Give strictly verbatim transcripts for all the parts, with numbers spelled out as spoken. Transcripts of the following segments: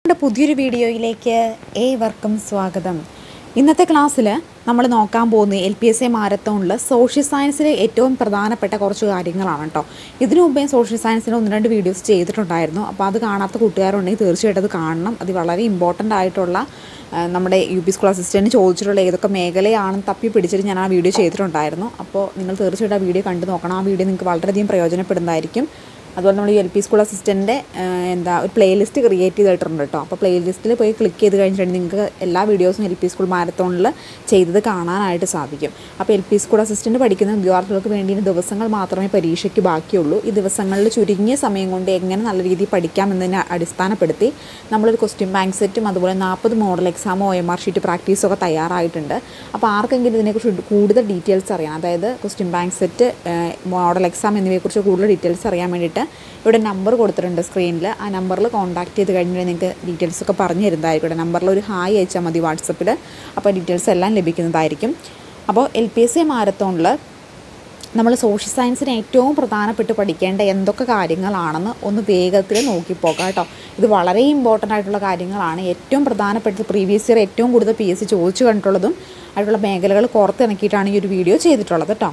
പുതിയൊരു വീഡിയോയിലേക്ക് ഏവർക്കും സ്വാഗതം. ഇന്നത്തെ ക്ലാസ്സിൽ നമ്മൾ നോക്കാൻ പോകുന്നത് എൽ പി എസ് എ മാരത്തോണിൽ സോഷ്യൽ സയൻസിലെ ഏറ്റവും പ്രധാനപ്പെട്ട കുറച്ച് കാര്യങ്ങളാണ് കേട്ടോ. ഇതിനു മുമ്പേ സോഷ്യൽ സയൻസിന് ഒന്ന് രണ്ട് വീഡിയോസ് ചെയ്തിട്ടുണ്ടായിരുന്നു. അപ്പോൾ അത് കാണാത്ത കൂട്ടുകാരുണ്ടെങ്കിൽ തീർച്ചയായിട്ടും അത് കാണണം. അത് വളരെ ഇമ്പോർട്ടൻ്റ് ആയിട്ടുള്ള നമ്മുടെ യു പി സ്കൂൾ അസിസ്റ്റൻറ്റ് ചോദിച്ചിട്ടുള്ള ഏതൊക്കെ മേഖലയാണെന്ന് തപ്പി പിടിച്ചിട്ട് ഞാൻ ആ വീഡിയോ ചെയ്തിട്ടുണ്ടായിരുന്നു. അപ്പോൾ നിങ്ങൾ തീർച്ചയായിട്ടും ആ വീഡിയോ കണ്ടു നോക്കണം. ആ വീഡിയോ നിങ്ങൾക്ക് വളരെയധികം പ്രയോജനപ്പെടുന്നതായിരിക്കും. അതുപോലെ നമ്മൾ ഈ എൽ പി സ്കൂൾ അസിസ്റ്റൻ്റെ എന്താ ഒരു പ്ലേലിസ്റ്റ് ക്രിയേറ്റ് ചെയ്തിട്ടുണ്ട് കേട്ടോ. അപ്പോൾ പ്ലേലിസ്റ്റിൽ പോയി ക്ലിക്ക് ചെയ്ത് കഴിഞ്ഞിട്ടുണ്ടെങ്കിൽ നിങ്ങൾക്ക് എല്ലാ വീഡിയോസും എൽ പി സ്കൂൾ മാരത്തോണിൽ ചെയ്തത് കാണാനായിട്ട് സാധിക്കും. അപ്പോൾ എൽ പി സ്കൂൾ അസിസ്റ്റൻറ്റ് പഠിക്കുന്ന വിദ്യാർത്ഥികൾക്ക് വേണ്ടി ദിവസങ്ങൾ മാത്രമേ പരീക്ഷയ്ക്ക് ബാക്കിയുള്ളൂ. ഈ ദിവസങ്ങളിൽ ചുരുങ്ങിയ സമയം കൊണ്ട് എങ്ങനെ നല്ല രീതിയിൽ പഠിക്കാം എന്നതിനെ അടിസ്ഥാനപ്പെടുത്തി നമ്മളൊരു ക്വസ്റ്റ്യൻ ബാങ്ക് സെറ്റും അതുപോലെ നാൽപ്പത് മോഡൽ എക്സാമോ ഒ എം ആർ ഷീറ്റ് പ്രാക്ടീസും ഒക്കെ തയ്യാറായിട്ടുണ്ട്. അപ്പോൾ ആർക്കെങ്കിലും ഇതിനെക്കുറിച്ച് കൂടുതൽ ഡീറ്റെയിൽസ് അറിയാം, അതായത് question bank set, model exam എന്നിവയെക്കുറിച്ച് കൂടുതൽ ഡീറ്റെയിൽസ് അറിയാൻ വേണ്ടിയിട്ട് ഇവിടെ നമ്പർ കൊടുത്തിട്ടുണ്ട് സ്ക്രീനിൽ. ആ നമ്പറിൽ കോൺടാക്ട് ചെയ്ത് കഴിഞ്ഞാൽ നിങ്ങൾക്ക് ഡീറ്റെയിൽസ് ഒക്കെ പറഞ്ഞു തരുന്നതായിരിക്കും. ഇവിടെ നമ്പറിൽ ഒരു ഹായ് അയച്ചാൽ മതി വാട്സപ്പിൽ. അപ്പോൾ ഡീറ്റെയിൽസ് എല്ലാം ലഭിക്കുന്നതായിരിക്കും. അപ്പോൾ എൽ പി എസ് എ മാരത്തോണിൽ നമ്മൾ സോഷ്യൽ സയൻസിന് ഏറ്റവും പ്രധാനപ്പെട്ട് പഠിക്കേണ്ട എന്തൊക്കെ കാര്യങ്ങളാണെന്ന് ഒന്ന് വേഗത്തിൽ നോക്കിപ്പോകാം കേട്ടോ. ഇത് വളരെ ഇമ്പോർട്ടൻ്റ് ആയിട്ടുള്ള കാര്യങ്ങളാണ്. ഏറ്റവും പ്രധാനപ്പെട്ടത് പ്രീവിയസ് ഇയർ ഏറ്റവും കൂടുതൽ പി എസ് സി ചോദിച്ചു കണ്ടിട്ടുള്ളതും ആയിട്ടുള്ള മേഖലകൾ കോർത്തിണക്കിയിട്ടാണ് ഈ ഒരു വീഡിയോ ചെയ്തിട്ടുള്ളത് കേട്ടോ.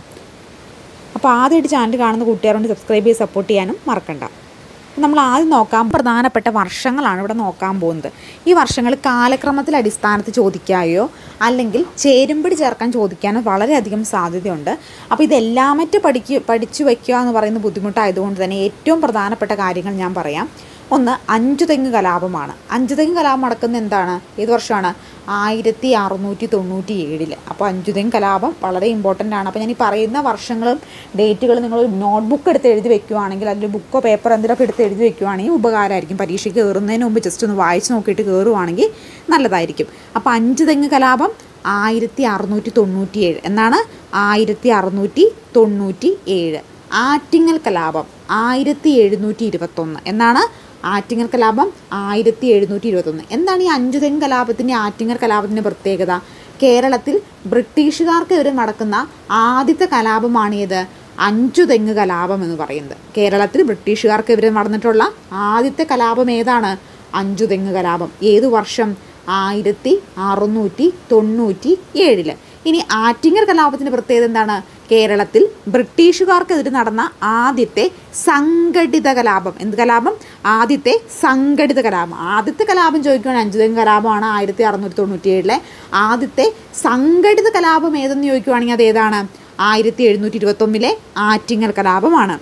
അപ്പോൾ ആദ്യമായിട്ട് ചാനൽ കാണുന്ന കൂട്ടുകാരോട് സബ്സ്ക്രൈബ് ചെയ്ത് സപ്പോർട്ട് ചെയ്യാനും മറക്കണ്ട. നമ്മൾ ആദ്യം നോക്കാൻ പ്രധാനപ്പെട്ട വർഷങ്ങളാണ് ഇവിടെ നോക്കാൻ പോകുന്നത്. ഈ വർഷങ്ങൾ കാലക്രമത്തിൽ അടിസ്ഥാനത്തിൽ ചോദിക്കായോ അല്ലെങ്കിൽ ചേരുംപടി ചേർക്കാൻ ചോദിക്കാനോ വളരെയധികം സാധ്യതയുണ്ട്. അപ്പോൾ ഇതെല്ലാമറ്റും പഠിക്കുക പഠിച്ചു വയ്ക്കുക എന്ന് പറയുന്ന ബുദ്ധിമുട്ടായതുകൊണ്ട് തന്നെ ഏറ്റവും പ്രധാനപ്പെട്ട കാര്യങ്ങൾ ഞാൻ പറയാം. ഒന്ന് അഞ്ചു തെങ്ങ് കലാപമാണ്. അഞ്ചു തെങ്ങ് കലാപം നടക്കുന്നത് എന്താണ്, ഏത് വർഷമാണ്? ആയിരത്തി അറുന്നൂറ്റി തൊണ്ണൂറ്റി ഏഴില്. അപ്പോൾ അഞ്ചു തെങ്ങ് കലാപം വളരെ ഇമ്പോർട്ടൻ്റ് ആണ്. അപ്പോൾ ഞാൻ ഈ പറയുന്ന വർഷങ്ങളും ഡേറ്റുകളും നിങ്ങൾ നോട്ട് ബുക്ക് എടുത്ത് എഴുതി വെക്കുകയാണെങ്കിൽ, അതിൽ ബുക്കോ പേപ്പർ എന്തെങ്കിലുമൊക്കെ എടുത്ത് എഴുതി വെക്കുകയാണെങ്കിൽ ഉപകാരമായിരിക്കും. പരീക്ഷയ്ക്ക് കയറുന്നതിന് മുമ്പ് ജസ്റ്റ് ഒന്ന് വായിച്ച് നോക്കിയിട്ട് കയറുവാണെങ്കിൽ നല്ലതായിരിക്കും. അപ്പോൾ അഞ്ചു തെങ്ങ് കലാപം ആയിരത്തി അറുന്നൂറ്റി തൊണ്ണൂറ്റി ഏഴ് എന്നാണ്. ആയിരത്തി അറുന്നൂറ്റി തൊണ്ണൂറ്റി ഏഴ്. ആറ്റിങ്ങൽ കലാപം ആയിരത്തി എഴുന്നൂറ്റി ഇരുപത്തൊന്ന് എന്നാണ്. ആറ്റിങ്ങൽ കലാപം ആയിരത്തി എഴുന്നൂറ്റി ഇരുപത്തൊന്ന്. എന്താണ് ഈ അഞ്ചു തെങ്ങ് കലാപത്തിൻ്റെ ആറ്റിങ്ങൽ കലാപത്തിൻ്റെ പ്രത്യേകത? കേരളത്തിൽ ബ്രിട്ടീഷുകാർക്കെതിരെ നടക്കുന്ന ആദ്യത്തെ കലാപമാണ് ഏത്? അഞ്ചു തെങ്ങ് കലാപം എന്ന് പറയുന്നത്. കേരളത്തിൽ ബ്രിട്ടീഷുകാർക്കെതിരെ നടന്നിട്ടുള്ള ആദ്യത്തെ കലാപം ഏതാണ്? അഞ്ചു തെങ്ങ് കലാപം. ഏതു വർഷം? ആയിരത്തി അറുന്നൂറ്റി തൊണ്ണൂറ്റി ഏഴില്. ഇനി ആറ്റിങ്ങൽ കലാപത്തിൻ്റെ പ്രത്യേകത എന്താണ്? കേരളത്തിൽ ബ്രിട്ടീഷുകാർക്കെതിരെ നടന്ന ആദ്യത്തെ സംഘടിത കലാപം. എന്ത് കലാപം? ആദ്യത്തെ സംഘടിത കലാപം. ആദ്യത്തെ കലാപം ചോദിക്കുകയാണെങ്കിൽ അഞ്ചു തെങ്ങ് കലാപമാണ് ആയിരത്തി അറുന്നൂറ്റി തൊണ്ണൂറ്റി ഏഴിലെ. ആദ്യത്തെ സംഘടിത കലാപം ഏതെന്ന് ചോദിക്കുകയാണെങ്കിൽ അതേതാണ്? ആയിരത്തി എഴുന്നൂറ്റി ഇരുപത്തൊന്നിലെ ആറ്റിങ്ങൽ കലാപമാണ്.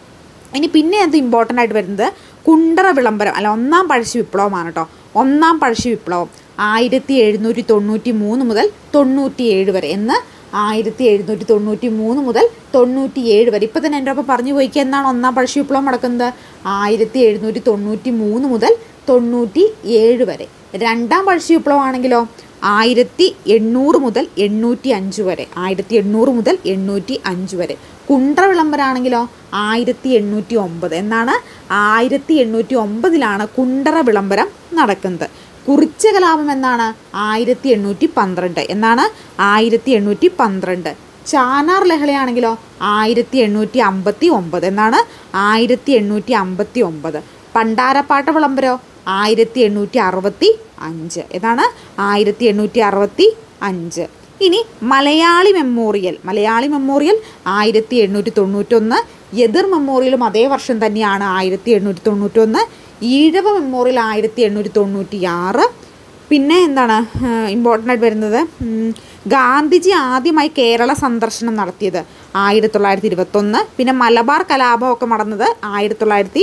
ഇനി പിന്നെ എന്ത് ഇമ്പോർട്ടൻ്റ് ആയിട്ട് വരുന്നത് കുണ്ടറ വിളംബരം അല്ല ഒന്നാം പഴശ്ശി വിപ്ലവമാണ് കേട്ടോ. ഒന്നാം പഴശ്ശി വിപ്ലവം ആയിരത്തി എഴുന്നൂറ്റി തൊണ്ണൂറ്റി മൂന്ന് മുതൽ തൊണ്ണൂറ്റി ഏഴ് വരെ എന്ന്. ആയിരത്തി എഴുന്നൂറ്റി തൊണ്ണൂറ്റി മൂന്ന് മുതൽ തൊണ്ണൂറ്റി ഏഴ് വരെ. ഇപ്പം തന്നെ എൻ്റെ ഒപ്പം പറഞ്ഞു പോയിക്കുക എന്നാണ് ഒന്നാം പഴശ്ശി വിപ്ലവം നടക്കുന്നത്? ആയിരത്തി എഴുന്നൂറ്റി തൊണ്ണൂറ്റി മൂന്ന് മുതൽ തൊണ്ണൂറ്റി ഏഴ് വരെ. രണ്ടാം പഴശ്ശി വിപ്ലവം ആണെങ്കിലോ ആയിരത്തി എണ്ണൂറ് മുതൽ എണ്ണൂറ്റി അഞ്ച് വരെ. ആയിരത്തി എണ്ണൂറ് മുതൽ എണ്ണൂറ്റി അഞ്ച് വരെ. കുണ്ടറ വിളംബരമാണെങ്കിലോ ആയിരത്തി എണ്ണൂറ്റി ഒമ്പത് എന്നാണ്. ആയിരത്തി എണ്ണൂറ്റി ഒമ്പതിലാണ് കുണ്ടറ വിളംബരം നടക്കുന്നത്. കുറിച്യ കലാപം എന്നാണ്? ആയിരത്തി എണ്ണൂറ്റി പന്ത്രണ്ട് എന്നാണ്. ആയിരത്തി എണ്ണൂറ്റി പന്ത്രണ്ട്. ചാനാർ ലഹളയാണെങ്കിലോ ആയിരത്തി എണ്ണൂറ്റി അമ്പത്തി ഒമ്പത് എന്നാണ്. ആയിരത്തി എണ്ണൂറ്റി അമ്പത്തി ഒമ്പത്. പണ്ടാരപ്പാട്ട വിളംബരോ ആയിരത്തി എണ്ണൂറ്റി അറുപത്തി അഞ്ച് എന്നാണ്. ആയിരത്തി എണ്ണൂറ്റി അറുപത്തി അഞ്ച്. ഇനി മലയാളി മെമ്മോറിയൽ. മലയാളി മെമ്മോറിയൽ ആയിരത്തി എണ്ണൂറ്റി തൊണ്ണൂറ്റൊന്ന്. എതിർ മെമ്മോറിയലും അതേ വർഷം തന്നെയാണ്, ആയിരത്തി എണ്ണൂറ്റി തൊണ്ണൂറ്റൊന്ന്. ഈഴവ മെമ്മോറിയൽ ആയിരത്തി എണ്ണൂറ്റി തൊണ്ണൂറ്റി ആറ്. പിന്നെ എന്താണ് ഇമ്പോർട്ടൻ്റ് ആയിട്ട് വരുന്നത്? ഗാന്ധിജി ആദ്യമായി കേരള സന്ദർശനം നടത്തിയത് ആയിരത്തി തൊള്ളായിരത്തി ഇരുപത്തൊന്ന്. പിന്നെ മലബാർ കലാപമൊക്കെ നടന്നത് ആയിരത്തി തൊള്ളായിരത്തി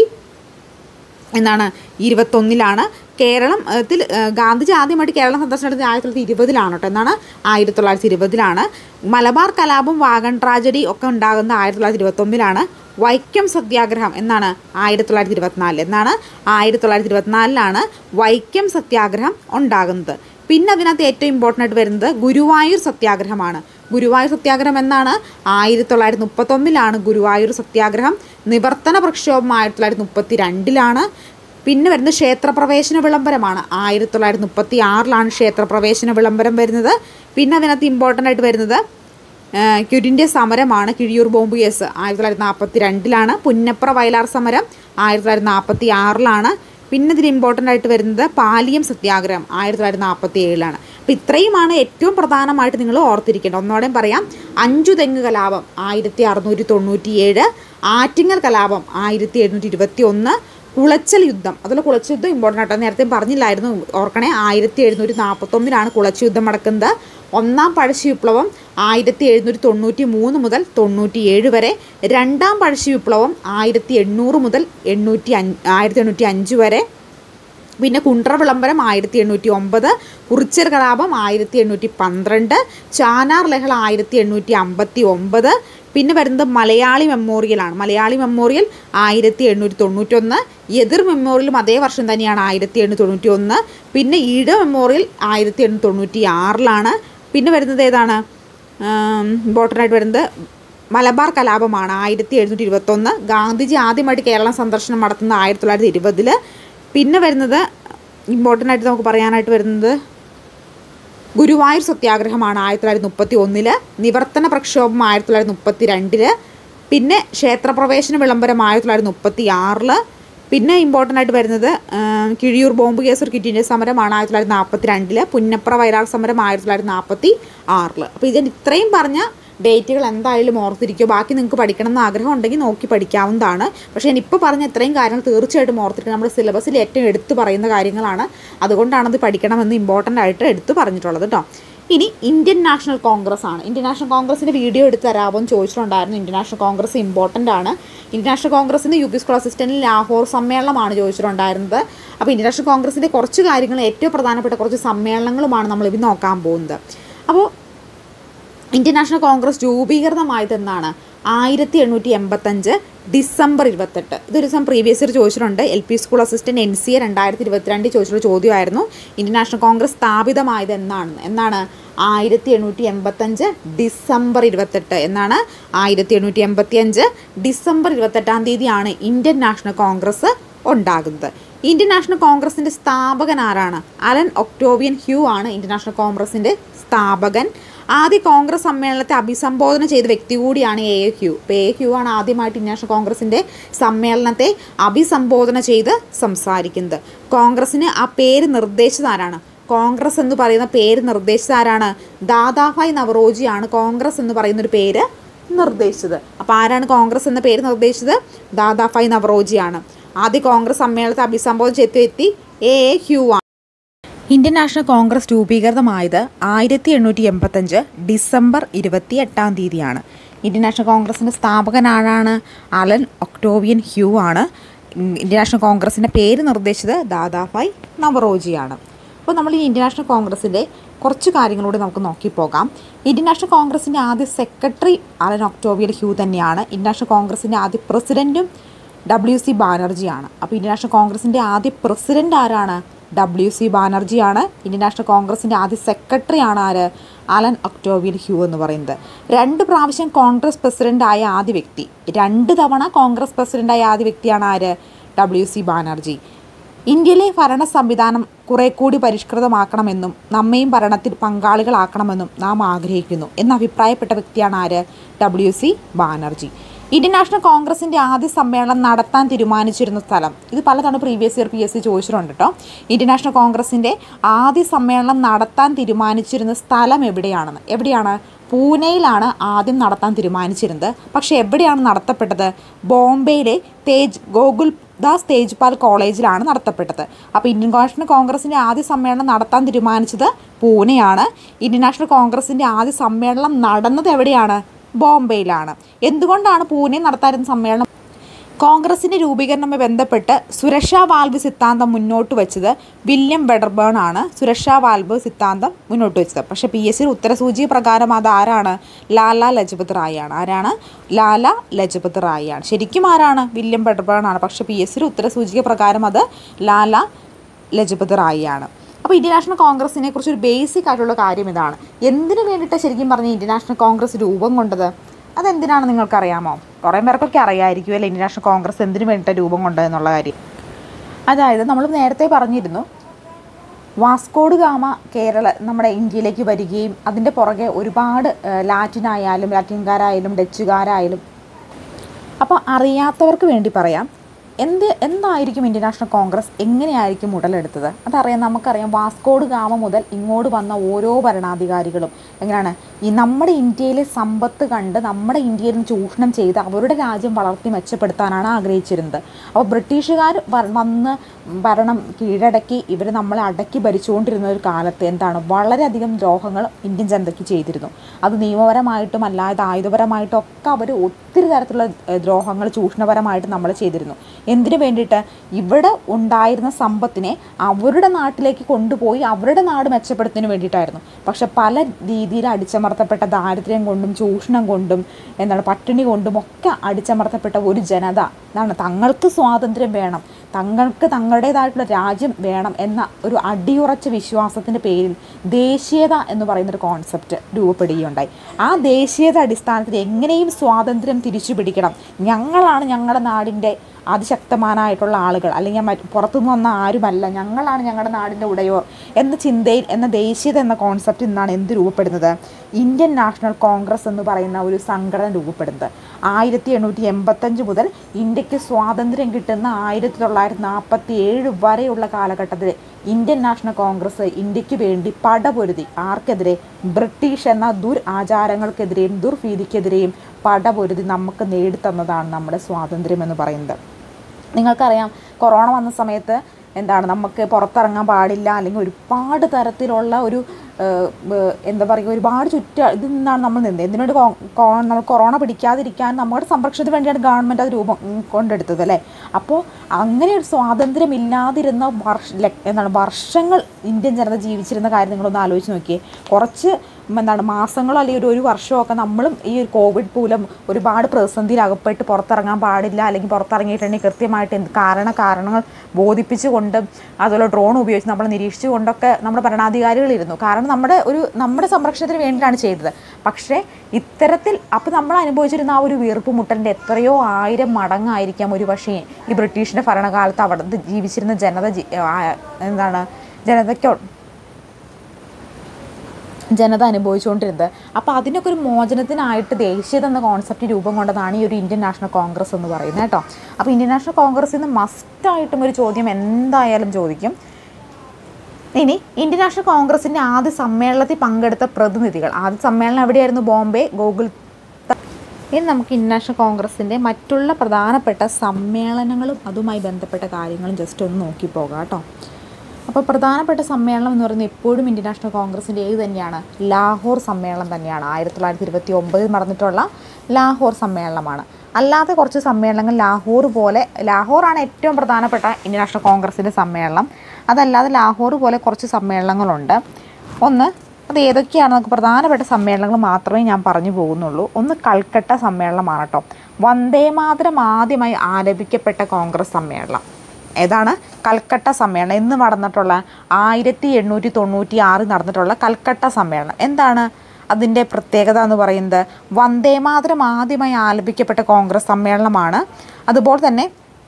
എന്താണ് ഇരുപത്തൊന്നിലാണ്. കേരളത്തിൽ ഗാന്ധിജി ആദ്യമായിട്ട് കേരള സന്ദർശനം നടത്തിയത് ആയിരത്തി തൊള്ളായിരത്തി ഇരുപതിലാണ് കേട്ടോ. എന്നാണ് ആയിരത്തി തൊള്ളായിരത്തി ഇരുപതിലാണ്. മലബാർ കലാപം വാഗൺ ട്രാജഡി ഒക്കെ ഉണ്ടാകുന്നത് ആയിരത്തി തൊള്ളായിരത്തി ഇരുപത്തൊന്നിലാണ്. വൈക്കം സത്യാഗ്രഹം എന്നാണ് ആയിരത്തി തൊള്ളായിരത്തി ഇരുപത്തിനാലിൽ എന്നാണ്. ആയിരത്തി തൊള്ളായിരത്തി ഇരുപത്തിനാലിലാണ് വൈക്കം സത്യാഗ്രഹം ഉണ്ടാകുന്നത്. പിന്നെ അതിനകത്ത് ഏറ്റവും ഇമ്പോർട്ടൻ്റ് ആയിട്ട് വരുന്നത് ഗുരുവായൂർ സത്യാഗ്രഹമാണ്. ഗുരുവായൂർ സത്യാഗ്രഹം എന്നാണ്? ആയിരത്തി തൊള്ളായിരത്തി മുപ്പത്തൊന്നിലാണ് ഗുരുവായൂർ സത്യാഗ്രഹം. നിവർത്തന പ്രക്ഷോഭം ആയിരത്തി തൊള്ളായിരത്തി മുപ്പത്തി രണ്ടിലാണ്. പിന്നെ വരുന്നത് ക്ഷേത്രപ്രവേശന വിളംബരമാണ്. ആയിരത്തി തൊള്ളായിരത്തി മുപ്പത്തി ആറിലാണ് ക്ഷേത്രപ്രവേശന വിളംബരം വരുന്നത്. പിന്നെ അതിനകത്ത് ഇമ്പോർട്ടൻ്റ് ആയിട്ട് വരുന്നത് ക്വിറ്റിൻ്റെ സമരമാണ്. കിഴിയൂർ ബോംബ് കേസ് ആയിരത്തി തൊള്ളായിരത്തി നാൽപ്പത്തി രണ്ടിലാണ്. പുന്നപ്ര വയലാർ സമരം ആയിരത്തി തൊള്ളായിരത്തി നാൽപ്പത്തി ആറിലാണ്. പിന്നെ ഇതിൽ ഇമ്പോർട്ടൻ്റ് ആയിട്ട് വരുന്നത് പാലിയം സത്യാഗ്രഹം ആയിരത്തി തൊള്ളായിരത്തി നാൽപ്പത്തി ഏഴിലാണ്. അപ്പോൾ ഇത്രയുമാണ് ഏറ്റവും പ്രധാനമായിട്ട് നിങ്ങൾ ഓർത്തിരിക്കേണ്ടത്. ഒന്നോടെയും പറയാം, അഞ്ചു തെങ്ങ് കലാപം ആയിരത്തി അറുന്നൂറ്റി തൊണ്ണൂറ്റി ഏഴ്, ആറ്റിങ്ങൽ കലാപം ആയിരത്തി എഴുന്നൂറ്റി ഇരുപത്തി ഒന്ന്, കുളച്ചൽ യുദ്ധം. അതുപോലെ കുളച്ചൽ യുദ്ധം ഇമ്പോർട്ടൻ്റ് ആയിട്ട് നേരത്തെ പറഞ്ഞില്ലായിരുന്നു, ഓർക്കണേ. ആയിരത്തി എഴുന്നൂറ്റി നാൽപ്പത്തൊന്നിലാണ് കുളച്ചൽ യുദ്ധം നടക്കുന്നത്. ഒന്നാം പഴശ്ശി വിപ്ലവം ആയിരത്തി എഴുന്നൂറ്റി തൊണ്ണൂറ്റി മൂന്ന് മുതൽ തൊണ്ണൂറ്റി ഏഴ് വരെ. രണ്ടാം പഴശ്ശി വിപ്ലവം ആയിരത്തി എണ്ണൂറ് മുതൽ എണ്ണൂറ്റി അഞ്ച് ആയിരത്തി എണ്ണൂറ്റി അഞ്ച് വരെ. പിന്നെ കുണ്ട്ര വിളംബരം ആയിരത്തി എണ്ണൂറ്റി ഒമ്പത്, കുറിച്യർ കലാപം ആയിരത്തി എണ്ണൂറ്റി പന്ത്രണ്ട്, ചാനാർ ലഹള ആയിരത്തി എണ്ണൂറ്റി അമ്പത്തി ഒമ്പത്. പിന്നെ വരുന്നത് മലയാളി മെമ്മോറിയലാണ്. മലയാളി മെമ്മോറിയൽ ആയിരത്തി എണ്ണൂറ്റി തൊണ്ണൂറ്റൊന്ന്. എതിർ മെമ്മോറിയലും അതേ വർഷം തന്നെയാണ്, ആയിരത്തി എണ്ണൂറ്റി തൊണ്ണൂറ്റി ഒന്ന്. പിന്നെ ഈഴ മെമ്മോറിയൽ ആയിരത്തി എണ്ണൂറ്റി തൊണ്ണൂറ്റി ആറിലാണ്. പിന്നെ വരുന്നത് ഏതാണ് ഇമ്പോർട്ടൻ്റ് ആയിട്ട് വരുന്നത് മലബാർ കലാപമാണ് ആയിരത്തി എഴുന്നൂറ്റി ഇരുപത്തൊന്ന്. ഗാന്ധിജി ആദ്യമായിട്ട് കേരളം സന്ദർശനം നടത്തുന്നത് ആയിരത്തി തൊള്ളായിരത്തി ഇരുപതിൽ. പിന്നെ വരുന്നത് ഇമ്പോർട്ടൻ്റ് ആയിട്ട് നമുക്ക് പറയാനായിട്ട് വരുന്നത് ഗുരുവായൂർ സത്യാഗ്രഹമാണ് ആയിരത്തി തൊള്ളായിരത്തി മുപ്പത്തി ഒന്നില്. നിവർത്തന പ്രക്ഷോഭം ആയിരത്തി തൊള്ളായിരത്തി മുപ്പത്തി രണ്ടില്. പിന്നെ ക്ഷേത്രപ്രവേശന വിളംബരം ആയിരത്തി തൊള്ളായിരത്തി മുപ്പത്തി ആറില്. പിന്നെ ഇമ്പോർട്ടൻ്റ് ആയിട്ട് വരുന്നത് കിഴിയൂർ ബോംബ് കേസ് ഒരു ക്വിറ്റ് ഇന്ത്യ സമരമാണ് ആയിരത്തി തൊള്ളായിരത്തി നാൽപ്പത്തി രണ്ടില്. പുന്നപ്ര വൈരാഗ് സമരം ആയിരത്തി തൊള്ളായിരത്തി നാൽപ്പത്തി ആറില്. അപ്പോൾ ഇതിന് ഇത്രയും പറഞ്ഞ ഡേറ്റുകൾ എന്തായാലും ഓർത്തിരിക്കുക. ബാക്കി നിങ്ങൾക്ക് പഠിക്കണം എന്ന് ആഗ്രഹം ഉണ്ടെങ്കിൽ നോക്കി പഠിക്കാവുന്നതാണ്. പക്ഷേ ഞാനിപ്പോൾ പറഞ്ഞ ഇത്രയും കാര്യങ്ങൾ തീർച്ചയായിട്ടും ഓർത്തിരിക്കുക. നമ്മുടെ സിലബസിൽ ഏറ്റവും എടുത്തു പറയുന്ന കാര്യങ്ങളാണ്, അതുകൊണ്ടാണത് പഠിക്കണമെന്ന് ഇമ്പോർട്ടൻ്റ് ആയിട്ട് എടുത്തു പറഞ്ഞിട്ടുള്ളത് കേട്ടോ. ഇനി ഇന്ത്യൻ നാഷണൽ കോൺഗ്രസ് ആണ്. ഇന്ത്യൻ നാഷണൽ കോൺഗ്രസിൻ്റെ വീഡിയോ എടുത്ത് തരാമോ എന്ന് ചോദിച്ചിട്ടുണ്ടായിരുന്നു. ഇന്ത്യൻ നാഷണൽ കോൺഗ്രസ് ഇമ്പോർട്ടൻ്റ് ആണ്. ഇന്ത്യൻ നാഷണൽ കോൺഗ്രസിൻ്റെ യു പി സ്കൂൾ അസിസ്റ്റൻറ്റിൽ ലാഹോർ സമ്മേളനമാണ് ചോദിച്ചിട്ടുണ്ടായിരുന്നത്. അപ്പോൾ ഇന്ത്യൻ നാഷണൽ കോൺഗ്രസിൻ്റെ കുറച്ച് കാര്യങ്ങൾ, ഏറ്റവും പ്രധാനപ്പെട്ട കുറച്ച് സമ്മേളനങ്ങളുമാണ് നമ്മളിത് നോക്കാൻ പോകുന്നത്. അപ്പോൾ ഇന്ത്യൻ നാഷണൽ കോൺഗ്രസ് രൂപീകൃതമായത് എന്നാണ് ആയിരത്തി എണ്ണൂറ്റി എൺപത്തഞ്ച് ഡിസംബർ ഇരുപത്തെട്ട്. ഇതൊരു ദിവസം പ്രീവിയസ് ഇയർ ചോദിച്ചിട്ടുണ്ട്. L P school assistant N C A രണ്ടായിരത്തി ഇരുപത്തിരണ്ടിൽ ചോദിച്ചിട്ടുള്ള ചോദ്യമായിരുന്നു. ഇന്ത്യൻ നാഷണൽ കോൺഗ്രസ് സ്ഥാപിതമായത് എന്നാണ് എന്നാണ് ആയിരത്തി എണ്ണൂറ്റി എൺപത്തഞ്ച് ഡിസംബർ ഇരുപത്തെട്ട് എന്നാണ്. ആയിരത്തി എണ്ണൂറ്റി എൺപത്തി അഞ്ച് ഡിസംബർ ഇരുപത്തെട്ടാം തീയതിയാണ് ഇന്ത്യൻ നാഷണൽ കോൺഗ്രസ് ഉണ്ടാകുന്നത്. ഇന്ത്യൻ നാഷണൽ കോൺഗ്രസിൻ്റെ സ്ഥാപകൻ ആരാണ്? അലൻ ഒക്ടോവിയൻ ഹ്യൂ ആണ് ഇന്ത്യൻ നാഷണൽ കോൺഗ്രസിൻ്റെ സ്ഥാപകൻ. ആദ്യ കോൺഗ്രസ് സമ്മേളനത്തെ അഭിസംബോധന ചെയ്ത വ്യക്തി കൂടിയാണ് എ എ ഹ്യൂ. ഇപ്പോൾ എ എ ഹ്യൂ ആണ് ആദ്യമായിട്ട് ഇന്ത്യൻ നാഷണൽ കോൺഗ്രസിൻ്റെ സമ്മേളനത്തെ അഭിസംബോധന ചെയ്ത് സംസാരിക്കുന്നത്. കോൺഗ്രസ്സിന് ആ പേര് നിർദ്ദേശിച്ചത് ആരാണ്? കോൺഗ്രസ് എന്ന് പറയുന്ന പേര് നിർദ്ദേശിച്ചത് ആരാണ്? ദാദാഭായ് നവറോജിയാണ് കോൺഗ്രസ് എന്ന് പറയുന്നൊരു പേര് നിർദ്ദേശിച്ചത്. അപ്പോൾ ആരാണ് കോൺഗ്രസ് എന്ന പേര് നിർദ്ദേശിച്ചത്? ദാദാഭായ് നവറോജിയാണ്. ആദ്യ കോൺഗ്രസ് സമ്മേളനത്തെ അഭിസംബോധന ചെയ്ത വ്യക്തി എ എ ഹ്യൂ ആണ്. ഇന്ത്യൻ നാഷണൽ കോൺഗ്രസ് രൂപീകൃതമായത് ആയിരത്തി എണ്ണൂറ്റി എൺപത്തഞ്ച് ഡിസംബർ ഇരുപത്തി എട്ടാം തീയതിയാണ്. ഇന്ത്യൻ നാഷണൽ കോൺഗ്രസിൻ്റെ സ്ഥാപകൻ ആരാണ്? അലൻ ഒക്ടോവിയൻ ഹ്യൂ ആണ്. ഇന്ത്യൻ നാഷണൽ കോൺഗ്രസിൻ്റെ പേര് നിർദ്ദേശിച്ചത് ദാദാഭായ് നവറോജിയാണ്. അപ്പോൾ നമ്മൾ ഈ ഇന്ത്യൻ നാഷണൽ കോൺഗ്രസിൻ്റെ കുറച്ച് കാര്യങ്ങളൂടെ നമുക്ക് നോക്കിപ്പോകാം. ഇന്ത്യൻ നാഷണൽ കോൺഗ്രസിൻ്റെ ആദ്യ സെക്രട്ടറി അലൻ ഒക്ടോവിയൻ ഹ്യൂ തന്നെയാണ്. ഇന്ത്യൻ നാഷണൽ കോൺഗ്രസിൻ്റെ ആദ്യ പ്രസിഡൻറ്റും ഡബ്ല്യു സി ബാനർജിയാണ്. അപ്പോൾ ഇന്ത്യൻ നാഷണൽ കോൺഗ്രസിൻ്റെ ആദ്യ പ്രസിഡൻ്റ് ആരാണ്? ഡബ്ല്യു സി ബാനർജിയാണ്. ഇന്ത്യൻ നാഷണൽ കോൺഗ്രസിൻ്റെ ആദ്യ സെക്രട്ടറി ആണ് ആര്? അലൻ ഒക്ടോവിയൻ ഹ്യൂ എന്ന് പറയുന്നത്. രണ്ട് പ്രാവശ്യം കോൺഗ്രസ് പ്രസിഡൻ്റായ ആദ്യ വ്യക്തി, രണ്ട് തവണ കോൺഗ്രസ് പ്രസിഡൻ്റായ ആദ്യ വ്യക്തിയാണ് ആര്? W C Banerjee. ഇന്ത്യയിലെ ഭരണ സംവിധാനം കുറെ കൂടി പരിഷ്കൃതമാക്കണമെന്നും നമ്മയും ഭരണത്തിൽ പങ്കാളികളാക്കണമെന്നും നാം ആഗ്രഹിക്കുന്നു എന്ന് അഭിപ്രായപ്പെട്ട വ്യക്തിയാണ് ആര്? W C Banerjee. Indian National കോൺഗ്രസിൻ്റെ ആദ്യ സമ്മേളനം നടത്താൻ തീരുമാനിച്ചിരുന്ന സ്ഥലം, ഇത് പലതവണ previous year P S C ചോദിച്ചിട്ടുണ്ട് കേട്ടോ. ഇന്ത്യൻ നാഷണൽ കോൺഗ്രസിൻ്റെ ആദ്യ സമ്മേളനം നടത്താൻ തീരുമാനിച്ചിരുന്ന സ്ഥലം എവിടെയാണെന്ന് എവിടെയാണ് പൂനെയിലാണ് ആദ്യം നടത്താൻ തീരുമാനിച്ചിരുന്നത്. പക്ഷേ എവിടെയാണ് നടത്തപ്പെട്ടത്? ബോംബെയിലെ തേജ് ഗോകുൽദാസ് തേജ്പാൽ കോളേജിലാണ് നടത്തപ്പെട്ടത്. അപ്പോൾ ഇന്ത്യൻ നാഷണൽ കോൺഗ്രസിൻ്റെ ആദ്യ സമ്മേളനം നടത്താൻ തീരുമാനിച്ചത് പൂനെയാണ്. ഇന്ത്യൻ നാഷണൽ കോൺഗ്രസിൻ്റെ ആദ്യ സമ്മേളനം നടന്നത് എവിടെയാണ്? ബോംബെയിലാണ്. എന്തുകൊണ്ടാണ് പൂനെ നടത്താറുന്ന സമ്മേളനം? കോൺഗ്രസിൻ്റെ രൂപീകരണവുമായി ബന്ധപ്പെട്ട് സുരക്ഷാ വാൽവ് സിദ്ധാന്തം മുന്നോട്ട് വെച്ചത് വില്യം വെഡർബേൺ ആണ്. സുരക്ഷാ വാൽവ് സിദ്ധാന്തം മുന്നോട്ട് വെച്ചത്. പക്ഷേ പി എസ് സി ഉത്തരസൂചി പ്രകാരം അത് ആരാണ്? ലാല ലജപത് റായ് ആണ്. ആരാണ്? ലാല ലജപത് റായ് ആണ്. ശരിക്കും ആരാണ്? വില്യം വെഡർബേൺ ആണ്. പക്ഷേ പി എസ് സി ഉത്തരസൂചിക പ്രകാരം അത് ലാല ലജപത് റായ് ആണ്. അപ്പോൾ ഇന്ത്യൻ നാഷണൽ കോൺഗ്രസിനെ കുറിച്ച് ഒരു ബേസിക് ആയിട്ടുള്ള കാര്യം ഇതാണ്. എന്തിനു വേണ്ടിയിട്ട് ശരിക്കും പറഞ്ഞ ഇന്ത്യൻ നാഷണൽ കോൺഗ്രസ് രൂപം കൊണ്ടത്? അതെന്തിനാണ് നിങ്ങൾക്കറിയാമോ? കുറേ പേർക്കൊക്കെ അറിയാമായിരിക്കും അല്ലേ ഇന്ത്യൻ നാഷണൽ കോൺഗ്രസ് എന്തിനു വേണ്ടിയിട്ട് രൂപം കൊണ്ടതെന്നുള്ള കാര്യം. അതായത് നമ്മൾ നേരത്തെ പറഞ്ഞിരുന്നു, വാസ്കോഡ് ഗാമ കേരള നമ്മുടെ ഇന്ത്യയിലേക്ക് വരികയും അതിൻ്റെ പുറകെ ഒരുപാട് ലാറ്റിനായാലും ലാറ്റിൻകാരായാലും ഡച്ചുകാരായാലും. അപ്പോൾ അറിയാത്തവർക്ക് വേണ്ടി പറയാം, എന്ത് എന്തായിരിക്കും ഇന്ത്യൻ നാഷണൽ കോൺഗ്രസ് എങ്ങനെയായിരിക്കും ഉടലെടുത്തത്? അതറിയാം, നമുക്കറിയാം വാസ്കോഡ് ഗാമ മുതൽ ഇങ്ങോട്ട് വന്ന ഓരോ ഭരണാധികാരികളും എങ്ങനെയാണ് ഈ നമ്മുടെ ഇന്ത്യയിലെ സമ്പത്ത് കണ്ട് നമ്മുടെ ഇന്ത്യയിൽ നിന്ന് ചൂഷണം ചെയ്ത് അവരുടെ രാജ്യം വളർത്തി മെച്ചപ്പെടുത്താനാണ് ആഗ്രഹിച്ചിരുന്നത്. അപ്പോൾ ബ്രിട്ടീഷുകാർ വന്ന് ഭരണം കീഴടക്കി ഇവർ നമ്മളെ അടക്കി ഭരിച്ചുകൊണ്ടിരുന്ന ഒരു കാലത്ത് എന്താണ് വളരെയധികം ദ്രോഹങ്ങൾ ഇന്ത്യൻ ജനതയ്ക്ക് ചെയ്തിരുന്നു. അത് നിയമപരമായിട്ടും അല്ലാതെ ആയുധപരമായിട്ടും ഒക്കെ അവർ ഒത്തിരി തരത്തിലുള്ള ദ്രോഹങ്ങൾ ചൂഷണപരമായിട്ട് നമ്മൾ ചെയ്തിരുന്നു. എന്തിനു വേണ്ടിയിട്ട്? ഇവിടെ ഉണ്ടായിരുന്ന സമ്പത്തിനെ അവരുടെ നാട്ടിലേക്ക് കൊണ്ടുപോയി അവരുടെ നാട് മെച്ചപ്പെടുത്തുന്നതിന് വേണ്ടിയിട്ടായിരുന്നു. പക്ഷെ പല രീതിയിൽ അടിച്ചമർത്തപ്പെട്ട ദാരിദ്ര്യം കൊണ്ടും ചൂഷണം കൊണ്ടും എന്താണ് പട്ടിണി കൊണ്ടും ഒക്കെ അടിച്ചമർത്തപ്പെട്ട ഒരു ജനത എന്താണ് തങ്ങൾക്ക് സ്വാതന്ത്ര്യം വേണം, തങ്ങൾക്ക് തങ്ങളുടേതായിട്ടുള്ള രാജ്യം വേണം എന്ന ഒരു അടിയുറച്ച വിശ്വാസത്തിൻ്റെ പേരിൽ ദേശീയത എന്ന് പറയുന്നൊരു കോൺസെപ്റ്റ് രൂപപ്പെടുകയുണ്ടായി. ആ ദേശീയത അടിസ്ഥാനത്തിൽ എങ്ങനെയും സ്വാതന്ത്ര്യം തിരിച്ചു പിടിക്കണം, ഞങ്ങളാണ് ഞങ്ങളുടെ നാടിൻ്റെ അതിശക്തമാനായിട്ടുള്ള ആളുകൾ, അല്ലെങ്കിൽ മറ്റ് പുറത്തുനിന്ന് വന്ന ആരുമല്ല, ഞങ്ങളാണ് ഞങ്ങളുടെ നാടിൻ്റെ ഉടയോർ എന്ന ചിന്തയിൽ എന്ന ദേശീയത എന്ന കോൺസെപ്റ്റ് നിന്നാണ് എന്ത് രൂപപ്പെടുന്നത്? ഇന്ത്യൻ നാഷണൽ കോൺഗ്രസ് എന്ന് പറയുന്ന ഒരു സംഘടന രൂപപ്പെടുന്നത്. ആയിരത്തി എണ്ണൂറ്റി എൺപത്തഞ്ച് മുതൽ ഇന്ത്യക്ക് സ്വാതന്ത്ര്യം കിട്ടുന്ന ആയിരത്തി തൊള്ളായിരത്തി നാൽപ്പത്തി ഏഴ് വരെയുള്ള കാലഘട്ടത്തിൽ ഇന്ത്യൻ നാഷണൽ കോൺഗ്രസ് ഇന്ത്യക്ക് വേണ്ടി പടപൊരുതി. ആർക്കെതിരെ? ബ്രിട്ടീഷ് എന്ന ദുർ ആചാരങ്ങൾക്കെതിരെയും ദുർഭീതിക്കെതിരെയും പടപൊരുതി നമുക്ക് നേടിത്തന്നതാണ് നമ്മുടെ സ്വാതന്ത്ര്യം എന്ന് പറയുന്നത്. നിങ്ങൾക്കറിയാം, കൊറോണ വന്ന സമയത്ത് എന്താണ് നമുക്ക് പുറത്തിറങ്ങാൻ പാടില്ല, അല്ലെങ്കിൽ ഒരുപാട് തരത്തിലുള്ള ഒരു എന്താ പറയുക ഒരുപാട് ചുറ്റ ഇതിൽ നിന്നാണ് നമ്മൾ നിന്നത്. എന്തിനോട് നമ്മൾ കൊറോണ പിടിക്കാതിരിക്കാൻ നമ്മുടെ സംരക്ഷണത്തിന് വേണ്ടിയാണ് ഗവൺമെൻറ് അത് രൂപം കൊണ്ടെടുത്തത് അല്ലേ. അപ്പോൾ അങ്ങനെ ഒരു സ്വാതന്ത്ര്യം ഇല്ലാതിരുന്ന വർഷ എന്താണ് വർഷങ്ങൾ ഇന്ത്യൻ ജനത ജീവിച്ചിരുന്ന കാര്യം നിങ്ങളൊന്ന് ആലോചിച്ച് നോക്കിയേ. കുറച്ച് എന്താണ് മാസങ്ങളോ അല്ലെങ്കിൽ ഒരു ഒരു വർഷമൊക്കെ നമ്മളും ഈ ഒരു കോവിഡ് മൂലം ഒരുപാട് പ്രതിസന്ധിയിൽ അകപ്പെട്ട് പുറത്തിറങ്ങാൻ പാടില്ല, അല്ലെങ്കിൽ പുറത്തിറങ്ങിയിട്ടുണ്ടെങ്കിൽ കൃത്യമായിട്ട് എന്ത് കാരണ കാരണങ്ങൾ ബോധിപ്പിച്ചുകൊണ്ട് അതുപോലെ ഡ്രോൺ ഉപയോഗിച്ച് നമ്മൾ നിരീക്ഷിച്ചുകൊണ്ടൊക്കെ നമ്മുടെ ഭരണാധികാരികളിരുന്നു. കാരണം നമ്മുടെ ഒരു നമ്മുടെ സംരക്ഷണത്തിന് വേണ്ടിയിട്ടാണ് ചെയ്തത്. പക്ഷേ ഇത്തരത്തിൽ അപ്പോൾ നമ്മൾ അനുഭവിച്ചിരുന്ന ആ ഒരു വീർപ്പുമുട്ടലിൻ്റെ എത്രയോ ആയിരം മടങ്ങായിരിക്കാം ഒരു പക്ഷേ ഈ ബ്രിട്ടീഷിൻ്റെ ഭരണകാലത്ത് അവിടെ ജീവിച്ചിരുന്ന ജനത എന്താണ് ജനതയ്ക്കോ ജനത അനുഭവിച്ചുകൊണ്ടിരുന്നത്. അപ്പോൾ അതിനൊക്കെ ഒരു മോചനത്തിനായിട്ട് ദേശീയത എന്ന കോൺസെപ്റ്റ് രൂപം കൊണ്ടതാണ് ഈ ഒരു ഇന്ത്യൻ നാഷണൽ കോൺഗ്രസ് എന്ന് പറയുന്നത് കേട്ടോ. അപ്പോൾ ഇന്ത്യൻ നാഷണൽ കോൺഗ്രസ്സിൽ നിന്ന് മസ്റ്റായിട്ടും ഒരു ചോദ്യം എന്തായാലും ചോദിക്കും. ഇനി ഇന്ത്യൻ നാഷണൽ കോൺഗ്രസിൻ്റെ ആദ്യ സമ്മേളനത്തിൽ പങ്കെടുത്ത പ്രതിനിധികൾ, ആദ്യ സമ്മേളനം എവിടെയായിരുന്നു? ബോംബെ, ഗോകുൽ. ഇനി നമുക്ക് ഇന്ത്യൻ നാഷണൽ കോൺഗ്രസിൻ്റെ മറ്റുള്ള പ്രധാനപ്പെട്ട സമ്മേളനങ്ങളും അതുമായി ബന്ധപ്പെട്ട കാര്യങ്ങളും ജസ്റ്റ് ഒന്ന് നോക്കി പോകാം കേട്ടോ. അപ്പോൾ പ്രധാനപ്പെട്ട സമ്മേളനം എന്ന് പറയുന്നത് എപ്പോഴും ഇന്ത്യൻ നാഷണൽ കോൺഗ്രസിൻ്റെ ഏത് തന്നെയാണ്? ലാഹോർ സമ്മേളനം തന്നെയാണ്. ആയിരത്തി തൊള്ളായിരത്തി ഇരുപത്തി ഒമ്പതിൽ നടന്നിട്ടുള്ള ലാഹോർ സമ്മേളനമാണ്. അല്ലാതെ കുറച്ച് സമ്മേളനങ്ങൾ ലാഹോർ പോലെ, ലാഹോറാണ് ഏറ്റവും പ്രധാനപ്പെട്ട ഇന്ത്യൻ നാഷണൽ കോൺഗ്രസിൻ്റെ സമ്മേളനം. അതല്ലാതെ ലാഹോർ പോലെ കുറച്ച് സമ്മേളനങ്ങളുണ്ട്. ഒന്ന് അത് ഏതൊക്കെയാണ്? നമുക്ക് പ്രധാനപ്പെട്ട സമ്മേളനങ്ങൾ മാത്രമേ ഞാൻ പറഞ്ഞു പോകുന്നുള്ളൂ. ഒന്ന് കൽക്കട്ട സമ്മേളനമാണ് കേട്ടോ. വന്ദേമാതരം ആദ്യമായി ആലപിക്കപ്പെട്ട കോൺഗ്രസ് സമ്മേളനം ഏതാണ്? കൽക്കട്ട സമ്മേളനം. എന്ന് നടന്നിട്ടുള്ള ആയിരത്തി എണ്ണൂറ്റി തൊണ്ണൂറ്റി ആറിൽ നടന്നിട്ടുള്ള കൽക്കട്ട സമ്മേളനം. എന്താണ് അതിൻ്റെ പ്രത്യേകത എന്ന് പറയുന്നത്? വന്ദേമാതരം ആദ്യമായി ആലപിക്കപ്പെട്ട കോൺഗ്രസ് സമ്മേളനമാണ്. അതുപോലെ തന്നെ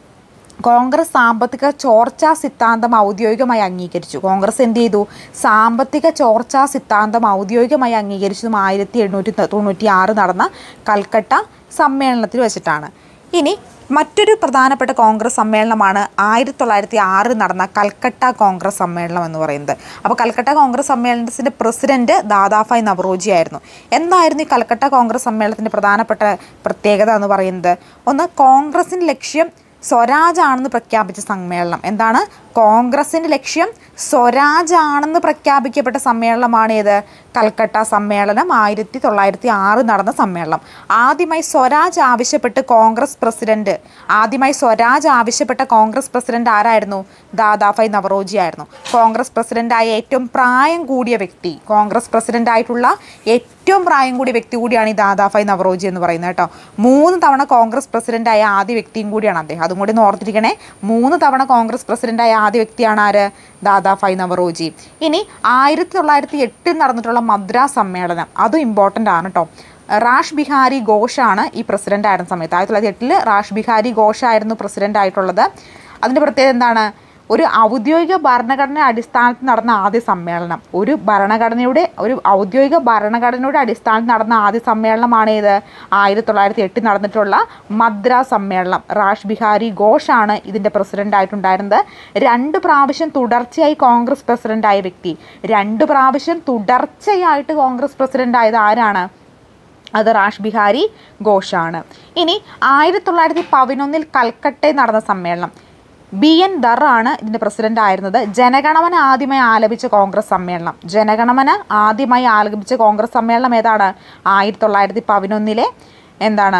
കോൺഗ്രസ് സാമ്പത്തിക ചോർച്ചാ സിദ്ധാന്തം ഔദ്യോഗികമായി അംഗീകരിച്ചു. കോൺഗ്രസ് എന്ത് ചെയ്തു? സാമ്പത്തിക ചോർച്ചാ സിദ്ധാന്തം ഔദ്യോഗികമായി അംഗീകരിച്ചതും ആയിരത്തി എണ്ണൂറ്റി തൊണ്ണൂറ്റി ആറ് നടന്ന കൽക്കട്ട സമ്മേളനത്തിൽ വെച്ചിട്ടാണ്. ഇനി മറ്റൊരു പ്രധാനപ്പെട്ട കോൺഗ്രസ് സമ്മേളനമാണ് ആയിരത്തി തൊള്ളായിരത്തി ആറിൽ നടന്ന കൽക്കട്ട കോൺഗ്രസ് സമ്മേളനം എന്ന് പറയുന്നത്. അപ്പോൾ കൽക്കട്ട കോൺഗ്രസ് സമ്മേളനത്തിൻ്റെ പ്രസിഡന്റ് ദാദാഭായ് നവറോജി ആയിരുന്നു. എന്തായിരുന്നു ഈ കൽക്കട്ട കോൺഗ്രസ് സമ്മേളനത്തിൻ്റെ പ്രധാനപ്പെട്ട പ്രത്യേകത എന്ന് പറയുന്നത്? ഒന്ന്, കോൺഗ്രസിൻ്റെ ലക്ഷ്യം സ്വരാജാണെന്ന് പ്രഖ്യാപിച്ച സമ്മേളനം. എന്താണ്? കോൺഗ്രസിൻ്റെ ലക്ഷ്യം സ്വരാജാണെന്ന് പ്രഖ്യാപിക്കപ്പെട്ട സമ്മേളനമാണ് ഏത്? കൽക്കട്ട സമ്മേളനം. ആയിരത്തി തൊള്ളായിരത്തി ആറ് നടന്ന സമ്മേളനം. ആദ്യമായി സ്വരാജ് ആവശ്യപ്പെട്ട് കോൺഗ്രസ് പ്രസിഡന്റ് ആദ്യമായി സ്വരാജ് ആവശ്യപ്പെട്ട കോൺഗ്രസ് പ്രസിഡന്റ് ആരായിരുന്നു? ദാദാഭായ് നവറോജി ആയിരുന്നു. കോൺഗ്രസ് പ്രസിഡന്റായ ഏറ്റവും പ്രായം കൂടിയ വ്യക്തി കോൺഗ്രസ് പ്രസിഡന്റ് ആയിട്ടുള്ള ഏറ്റവും പ്രായം കൂടിയ വ്യക്തി കൂടിയാണ് ഈ ദാദാഭായ് നവറോജി എന്ന് പറയുന്നത് കേട്ടോ. മൂന്ന് തവണ കോൺഗ്രസ് പ്രസിഡന്റായ ആദ്യ വ്യക്തിയും കൂടിയാണ് അദ്ദേഹം. അതും കൂടി ഒന്ന് ഓർത്തിരിക്കണേ. മൂന്ന് തവണ കോൺഗ്രസ് പ്രസിഡന്റായ ആദ്യ വ്യക്തിയാണ് ആര്? ദാദാഭായ് നവറോജി. ഇനി ആയിരത്തി തൊള്ളായിരത്തി എട്ടിൽ നടന്നിട്ടുള്ള മദ്രാസ് സമ്മേളനം, അതും ഇമ്പോർട്ടൻ്റ് ആണ് കേട്ടോ. റാഷ് ബിഹാരി ഘോഷാണ് ഈ പ്രസിഡന്റ് ആയിരുന്ന സമയത്ത്. ആയിരത്തി തൊള്ളായിരത്തി എട്ടിൽ റാഷ് ബിഹാരി ഘോഷായിരുന്നു പ്രസിഡന്റ് ആയിട്ടുള്ളത്. അതിൻ്റെ പ്രത്യേകത എന്താണ്? ഒരു ഔദ്യോഗിക ഭരണഘടന അടിസ്ഥാനത്തിൽ നടന്ന ആദ്യ സമ്മേളനം ഒരു ഭരണഘടനയുടെ ഒരു ഔദ്യോഗിക ഭരണഘടനയുടെ അടിസ്ഥാനത്തിൽ നടന്ന ആദ്യ സമ്മേളനമാണ് ഇത് ആയിരത്തി തൊള്ളായിരത്തി എട്ടിൽ നടന്നിട്ടുള്ള മദ്രാസ് സമ്മേളനം. റാഷ് ബിഹാരി ഘോഷാണ് ഇതിൻ്റെ പ്രസിഡൻ്റ് ആയിട്ടുണ്ടായിരുന്നത്. രണ്ട് പ്രാവശ്യം തുടർച്ചയായി കോൺഗ്രസ് പ്രസിഡൻ്റായ വ്യക്തി രണ്ട് പ്രാവശ്യം തുടർച്ചയായിട്ട് കോൺഗ്രസ് പ്രസിഡൻ്റ് ആയത് ആരാണ്? അത് റാഷ് ബിഹാരി ഘോഷാണ്. ഇനി ആയിരത്തി തൊള്ളായിരത്തി പതിനൊന്നിൽ കൽക്കട്ടയിൽ നടന്ന സമ്മേളനം ബി എൻ ദർ ആണ് ഇതിൻ്റെ പ്രസിഡൻ്റ് ആയിരുന്നത്. ജനഗണമന ആദ്യമായി ആലപിച്ച കോൺഗ്രസ് സമ്മേളനം ജനഗണമന ആദ്യമായി ആലപിച്ച കോൺഗ്രസ് സമ്മേളനം ഏതാണ്? ആയിരത്തി തൊള്ളായിരത്തി പതിനൊന്നിലെ എന്താണ്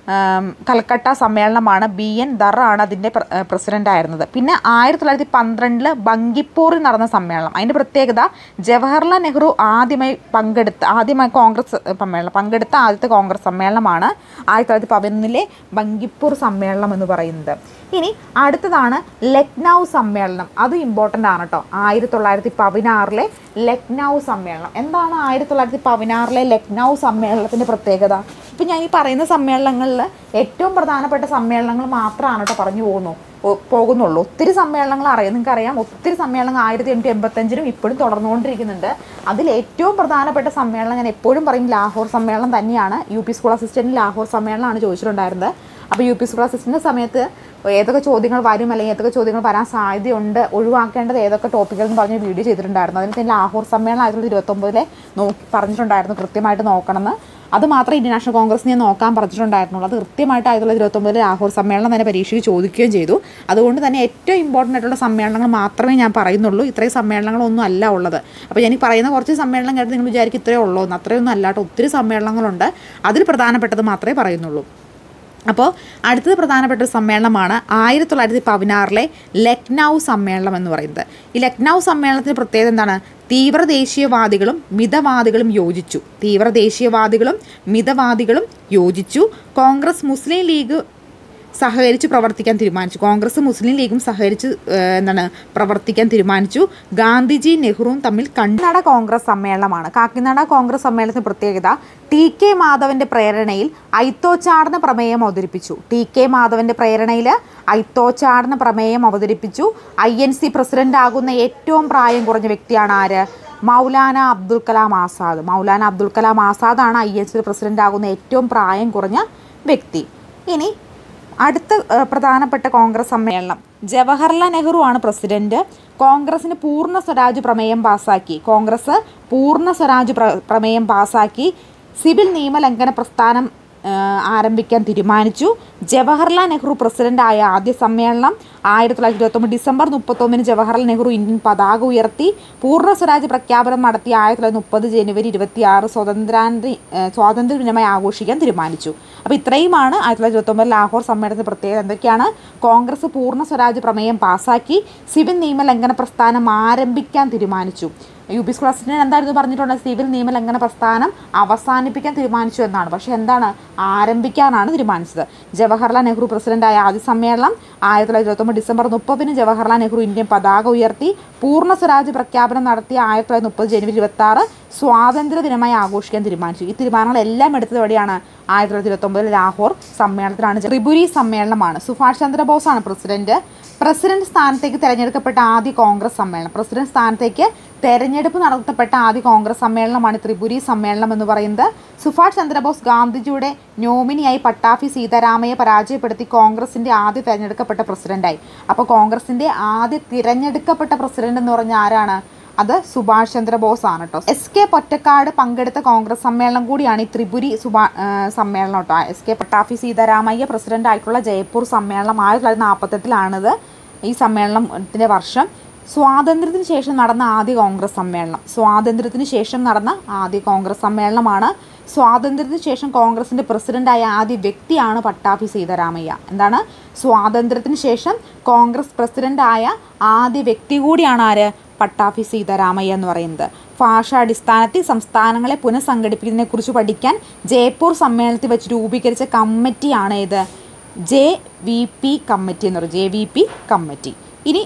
കൽക്കട്ട സമ്മേളനമാണ്. ബി എൻ ദർ ആണ് അതിൻ്റെ പ്രസിഡൻ്റ് ആയിരുന്നത്. പിന്നെ ആയിരത്തി തൊള്ളായിരത്തി പന്ത്രണ്ടിൽ ബങ്കിപ്പൂരിൽ നടന്ന സമ്മേളനം. അതിൻ്റെ പ്രത്യേകത ജവഹർലാൽ നെഹ്റു ആദ്യമായി പങ്കെടുത്ത ആദ്യമായി കോൺഗ്രസ് സമ്മേളനം പങ്കെടുത്ത ആദ്യത്തെ കോൺഗ്രസ് സമ്മേളനമാണ് ആയിരത്തി തൊള്ളായിരത്തി പതിനൊന്നിലെ ബങ്കിപ്പൂർ സമ്മേളനം എന്ന് പറയുന്നത്. ഇനി അടുത്തതാണ് ലക്നൗ സമ്മേളനം. അത് ഇമ്പോർട്ടൻ്റ് ആണ് കേട്ടോ. ആയിരത്തി തൊള്ളായിരത്തി പതിനാറിലെ ലക്നൗ സമ്മേളനം. എന്താണ് ആയിരത്തി തൊള്ളായിരത്തി പതിനാറിലെ ലക്നൗ സമ്മേളനത്തിൻ്റെ പ്രത്യേകത? ഇപ്പം ഞാൻ ഈ പറയുന്ന സമ്മേളനങ്ങളിൽ ഏറ്റവും പ്രധാനപ്പെട്ട സമ്മേളനങ്ങൾ മാത്രമാണ് കേട്ടോ പറഞ്ഞു പോകുന്നു പോകുന്നുള്ളൂ ഒത്തിരി സമ്മേളനങ്ങൾ അറിയാം. നിങ്ങൾക്കറിയാം ഒത്തിരി സമ്മേളനങ്ങൾ ആയിരത്തി എണ്ണൂറ്റി എൺപത്തഞ്ചിനും ഇപ്പോഴും തുടർന്നുകൊണ്ടിരിക്കുന്നുണ്ട്. അതിൽ ഏറ്റവും പ്രധാനപ്പെട്ട സമ്മേളനം ഞാൻ എപ്പോഴും പറയും ലാഹോർ സമ്മേളനം തന്നെയാണ്. U P school assistant Lahore സമ്മേളനമാണ് ചോദിച്ചിട്ടുണ്ടായിരുന്നത്. അപ്പോൾ യു പി സ്കൂൾ അസിസ്റ്റൻ്റ് സമയത്ത് ഏതൊക്കെ ചോദ്യങ്ങൾ വരും അല്ലെങ്കിൽ ഏതൊക്കെ ചോദ്യങ്ങൾ വരാൻ സാധ്യതയുണ്ട്, ഒഴിവാക്കേണ്ടത് ഏതൊക്കെ ടോപ്പിക്കുകൾ എന്ന് പറഞ്ഞ് വീഡിയോ ചെയ്തിട്ടുണ്ടായിരുന്നു. അതിന് തന്നെ ലാഹോർ സമ്മേളനം ആയിരത്തി തൊള്ളായിരത്തി ഇരുപത്തൊമ്പതിലെ നോക്കി പറഞ്ഞിട്ടുണ്ടായിരുന്നു കൃത്യമായിട്ട് നോക്കണമെന്ന്. അത് മാത്രമേ ഇന്ത്യൻ നാഷണൽ കോൺഗ്രസ് ഞാൻ നോക്കാൻ പറഞ്ഞിട്ടുണ്ടായിരുന്നുള്ളൂ. അത് കൃത്യമായിട്ട് ആയിരത്തി തൊള്ളായിരത്തി ഇരുപത്തൊമ്പതിലെ ലാഹോർ സമ്മേളനം തന്നെ പരീക്ഷയ്ക്ക് ചോദിക്കുകയും ചെയ്തു. അതുകൊണ്ട് തന്നെ ഏറ്റവും ഇമ്പോർട്ടൻ്റ് ആയിട്ടുള്ള സമ്മേളനങ്ങൾ മാത്രമേ ഞാൻ പറയുന്നുള്ളൂ. ഇത്രയും സമ്മേളനങ്ങളൊന്നും അല്ല ഉള്ളത്. അപ്പോൾ ഞാൻ ഈ പറയുന്ന കുറച്ച് സമ്മേളനം കേട്ട് നിങ്ങൾ വിചാരിക്കും ഇത്രയേ ഉള്ളൂ എന്ന്. അത്രയൊന്നും അല്ലാട്ടോ, ഒത്തിരി സമ്മേളനങ്ങളുണ്ട്. അതിൽ പ്രധാനപ്പെട്ടത് മാത്രമേ പറയുന്നുള്ളൂ. അപ്പോൾ അടുത്തത് പ്രധാനപ്പെട്ട ഒരു സമ്മേളനമാണ് ആയിരത്തി തൊള്ളായിരത്തി പതിനാറിലെ ലക്നൗ സമ്മേളനം എന്ന് പറയുന്നത്. ഈ ലക്നൗ സമ്മേളനത്തിൻ്റെ പ്രത്യേകത എന്താണ്? തീവ്ര ദേശീയവാദികളും മിതവാദികളും യോജിച്ചു തീവ്ര ദേശീയവാദികളും മിതവാദികളും യോജിച്ചു കോൺഗ്രസ് മുസ്ലിം ലീഗ് സഹകരിച്ച് പ്രവർത്തിക്കാൻ തീരുമാനിച്ചു. കോൺഗ്രസ് മുസ്ലിം ലീഗും സഹകരിച്ച് എന്താണ് പ്രവർത്തിക്കാൻ തീരുമാനിച്ചു. ഗാന്ധിജി നെഹ്റുവും തമ്മിൽ കാക്കിനാട കോൺഗ്രസ് സമ്മേളനമാണ്. കാക്കിനാട കോൺഗ്രസ് സമ്മേളനത്തിന് പ്രത്യേകത ടി കെ മാധവൻ്റെ പ്രേരണയിൽ ഐത്തോച്ചാടന പ്രമേയം അവതരിപ്പിച്ചു. ടി കെ മാധവൻ്റെ പ്രേരണയിൽ ഐത്തോച്ചാടന പ്രമേയം അവതരിപ്പിച്ചു. ഐ എൻ സി പ്രസിഡന്റ് ആകുന്ന ഏറ്റവും പ്രായം കുറഞ്ഞ വ്യക്തിയാണ് ആര്? മൗലാന അബ്ദുൽ കലാം ആസാദ്. മൗലാന അബ്ദുൽ കലാം ആസാദാണ് ഐ എൻ സി പ്രസിഡന്റ് ആകുന്ന ഏറ്റവും പ്രായം കുറഞ്ഞ വ്യക്തി. ഇനി അടുത്ത പ്രധാനപ്പെട്ട കോൺഗ്രസ് സമ്മേളനം ജവഹർലാൽ നെഹ്റു ആണ് പ്രസിഡന്റ്. കോൺഗ്രസിന് പൂർണ്ണ സ്വരാജ് പ്രമേയം പാസാക്കി. കോൺഗ്രസ് പൂർണ്ണ സ്വരാജ് പ്ര പ്രമേയം പാസാക്കി സിവിൽ നിയമലംഘന പ്രസ്ഥാനം ആരംഭിക്കാൻ തീരുമാനിച്ചു. ജവഹർലാൽ നെഹ്റു പ്രസിഡൻ്റായ ആദ്യ സമ്മേളനം ആയിരത്തി തൊള്ളായിരത്തി ഇരുപത്തൊമ്പത് ഡിസംബർ മുപ്പത്തൊന്നിന് ജവഹർലാൽ നെഹ്റു ഇന്ത്യൻ പതാക ഉയർത്തി പൂർണ്ണ സ്വരാജ് പ്രഖ്യാപനം നടത്തി ആയിരത്തി തൊള്ളായിരത്തി മുപ്പത് ജനുവരി ഇരുപത്തി ആറ് സ്വാതന്ത്ര്യ സ്വാതന്ത്ര്യ ദിനമായി ആഘോഷിക്കാൻ തീരുമാനിച്ചു. അപ്പോൾ ഇത്രയുമാണ് ആയിരത്തി തൊള്ളായിരത്തി ഇരുപത്തൊമ്പത് ലാഹോർ സമ്മേളനത്തിന് പ്രത്യേകത. എന്തൊക്കെയാണ്? കോൺഗ്രസ് പൂർണ്ണ സ്വരാജ് പ്രമേയം പാസാക്കി, സിവിൽ നിയമലംഘന പ്രസ്ഥാനം ആരംഭിക്കാൻ തീരുമാനിച്ചു. യു പി സ്കൂൾ അസിസ്റ്റന്റ് എന്തായിരുന്നു പറഞ്ഞിട്ടുള്ളത്? സിവിൽ നിയമലംഘന പ്രസ്ഥാനം അവസാനിപ്പിക്കാൻ തീരുമാനിച്ചു എന്നാണ്. പക്ഷേ എന്താണ്? ആരംഭിക്കാനാണ് തീരുമാനിച്ചത്. ജവഹർലാൽ നെഹ്റു പ്രസിഡന്റായ ആദ്യ സമ്മേളനം ആയിരത്തി തൊള്ളായിരത്തി ഇരുപത്തൊമ്പത് ഡിസംബർ മുപ്പതിന് ജവഹർലാൽ നെഹ്റു ഇന്ത്യൻ പതാക ഉയർത്തി പൂർണ്ണ സ്വരാജ് പ്രഖ്യാപനം നടത്തിയ ആയിരത്തി തൊള്ളായിരത്തി മുപ്പത് ജനുവരി ഇരുപത്തി ആറ് സ്വാതന്ത്ര്യ ദിനമായി ആഘോഷിക്കാൻ തീരുമാനിച്ചു. ഈ തീരുമാനങ്ങളെല്ലാം എടുത്തത് എവിടെയാണ്? ആയിരത്തി തൊള്ളായിരത്തി ഇരുപത്തൊമ്പതിൽ ലാഹോർ സമ്മേളനത്തിലാണ്. ത്രിപുരി സമ്മേളനമാണ്. സുഭാഷ് ചന്ദ്രബോസാണ് പ്രസിഡന്റ്. പ്രസിഡന്റ് സ്ഥാനത്തേക്ക് തെരഞ്ഞെടുക്കപ്പെട്ട ആദ്യ കോൺഗ്രസ് സമ്മേളനം പ്രസിഡന്റ് സ്ഥാനത്തേക്ക് തെരഞ്ഞെടുപ്പ് നടത്തപ്പെട്ട ആദ്യ കോൺഗ്രസ് സമ്മേളനമാണ് ത്രിപുരി സമ്മേളനം എന്ന് പറയുന്നത്. സുഭാഷ് ചന്ദ്രബോസ് ഗാന്ധിജിയുടെ നോമിനിയായി പട്ടാഭി സീതാരാമയെ പരാജയപ്പെടുത്തി കോൺഗ്രസിൻ്റെ ആദ്യ തിരഞ്ഞെടുക്കപ്പെട്ട പ്രസിഡന്റായി. അപ്പോൾ കോൺഗ്രസിൻ്റെ ആദ്യ തിരഞ്ഞെടുക്കപ്പെട്ട പ്രസിഡന്റ് എന്ന് പറഞ്ഞാൽ ആരാണ്? അത് സുഭാഷ് ചന്ദ്രബോസ് ആണ് കേട്ടോ. എസ് കെ പൊറ്റക്കാട് പങ്കെടുത്ത കോൺഗ്രസ് സമ്മേളനം കൂടിയാണ് ഈ ത്രിപുരി സുഭാ സമ്മേളനം കേട്ടോ. S K Pattabhi Sitaramayya president ആയിട്ടുള്ള ജയ്പൂർ സമ്മേളനം ആയിരത്തി തൊള്ളായിരത്തി നാൽപ്പത്തെട്ടിലാണിത്. ഈ സമ്മേളനത്തിൻ്റെ വർഷം സ്വാതന്ത്ര്യത്തിന് ശേഷം നടന്ന ആദ്യ കോൺഗ്രസ് സമ്മേളനം സ്വാതന്ത്ര്യത്തിന് ശേഷം നടന്ന ആദ്യ കോൺഗ്രസ് സമ്മേളനമാണ്. സ്വാതന്ത്ര്യത്തിന് ശേഷം കോൺഗ്രസിൻ്റെ പ്രസിഡന്റായ ആദ്യ വ്യക്തിയാണ് പട്ടാഭി സീതാരാമയ്യ. എന്താണ്? സ്വാതന്ത്ര്യത്തിന് ശേഷം കോൺഗ്രസ് പ്രസിഡന്റായ ആദ്യ വ്യക്തി കൂടിയാണ് ആര്? പട്ടാഭി സീതാരാമയ്യ എന്ന് പറയുന്നത്. ഭാഷാടിസ്ഥാനത്തിൽ സംസ്ഥാനങ്ങളെ പുനഃസംഘടിപ്പിക്കുന്നതിനെക്കുറിച്ച് പഠിക്കാൻ ജയ്പൂർ സമ്മേളനത്തിൽ വെച്ച് രൂപീകരിച്ച കമ്മിറ്റിയാണ് ഇത് ജെ വി പി കമ്മിറ്റി എന്ന് പറയും. J V P committee. ഇനി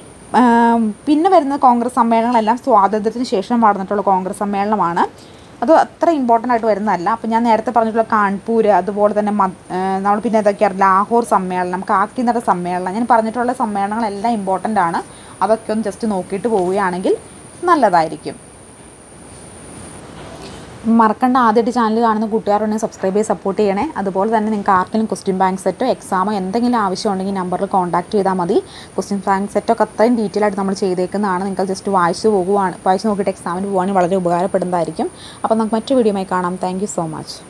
പിന്നെ വരുന്ന കോൺഗ്രസ് സമ്മേളനങ്ങളെല്ലാം സ്വാതന്ത്ര്യത്തിന് ശേഷം നടന്നിട്ടുള്ള കോൺഗ്രസ് സമ്മേളനമാണ്. അത് അത്ര ഇമ്പോർട്ടൻ്റ് ആയിട്ട് വരുന്നതല്ല. അപ്പോൾ ഞാൻ നേരത്തെ പറഞ്ഞിട്ടുള്ള കാൺപൂർ, അതുപോലെ തന്നെ നമ്മൾ പിന്നെ ഏതൊക്കെയാണ് ലാഹോർ സമ്മേളനം, കാക്കിനാട സമ്മേളനം, ഞാൻ പറഞ്ഞിട്ടുള്ള സമ്മേളനങ്ങളെല്ലാം ഇമ്പോർട്ടൻ്റ് ആണ്. അതൊക്കെ ഒന്ന് ജസ്റ്റ് നോക്കിയിട്ട് പോവുകയാണെങ്കിൽ നല്ലതായിരിക്കും. മറക്കണ്ട, ആദ്യമായിട്ട് ചാനൽ കാണുന്ന കൂട്ടുകാരുണ്ടെങ്കിൽ സബ്സ്ക്രൈബ് ചെയ്ത് സപ്പോർട്ട് ചെയ്യണേ. അതുപോലെ തന്നെ നിങ്ങൾക്ക് ആർക്കെങ്കിലും ക്വസ്റ്റ്യൻ ബാങ്ക് സെറ്റോ എക്സാമോ എന്തെങ്കിലും ആവശ്യമുണ്ടെങ്കിൽ നമ്പറിൽ കോൺടാക്ട് ചെയ്താൽ മതി. ക്വസ്റ്റ്യൻ ബാങ്ക് സെറ്റൊക്കെ അത്രയും ഡീറ്റെയിൽ ആയിട്ട് നമ്മൾ ചെയ്തേക്കുന്നതാണ്. നിങ്ങൾ ജസ്റ്റ് വായിച്ച് പോകുവാണ് വായിച്ച് നോക്കിയിട്ട് എക്സാമിന് പോകുവാണെങ്കിൽ വളരെ ഉപകാരപ്പെടുന്നതായിരിക്കും. അപ്പോൾ നമുക്ക് മറ്റു വീഡിയോയുമായി കാണാം. Thank you so much.